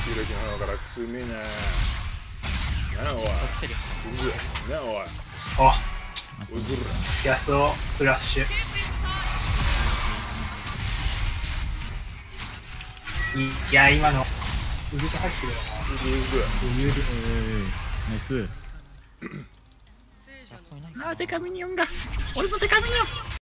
開きの方からくすめえな。なあおい。なあおい。 あ、 おずら。 ヤスオフラッシュ。いや、今のうずく入ってるよな。余裕で。 ナイス。 あー、デカミニオンが。俺のデカミニオン。